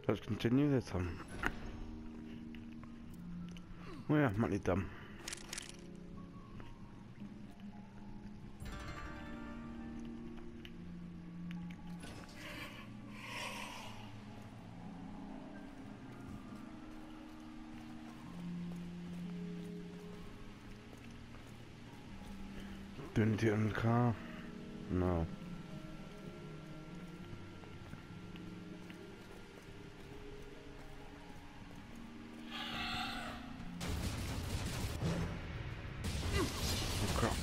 Let's continue this one. Oh yeah, might need them. Do we need to get in the car? No. Oh crap.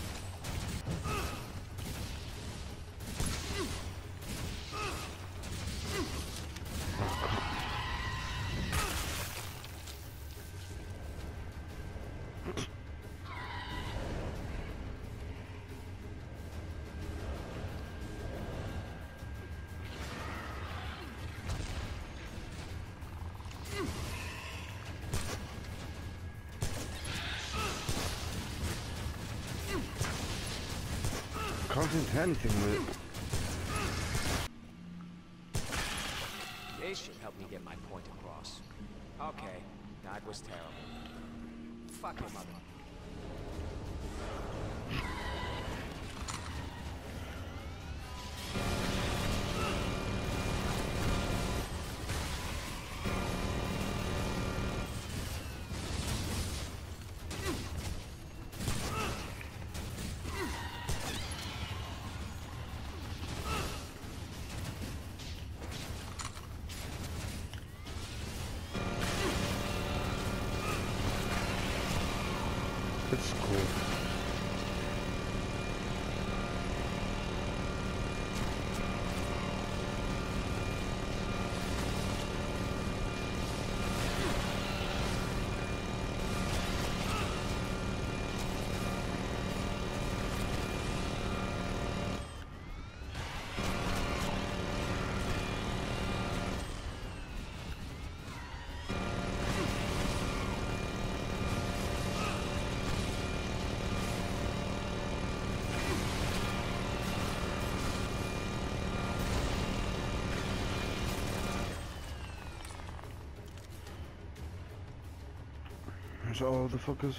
Can't seem to hit anything with it. They should help me get my point across. Okay, that was terrible. Fuck him up. It's cool. Is that all the fuckers?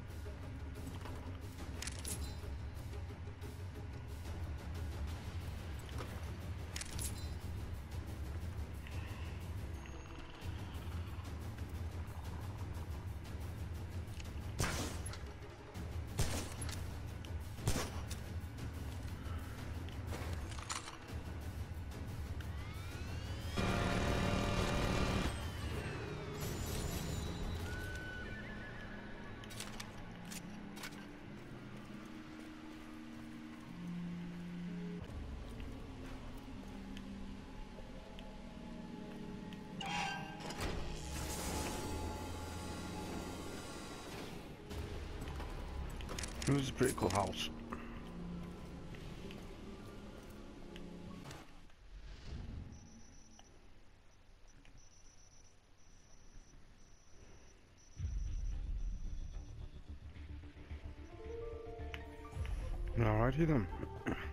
This is a pretty cool house. Alrighty then.